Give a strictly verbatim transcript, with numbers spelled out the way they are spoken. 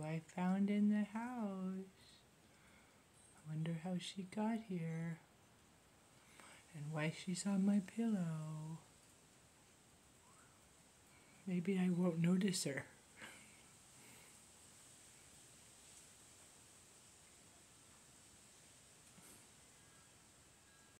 I found in the house. I wonder how she got here and why she's on my pillow. Maybe I won't notice her.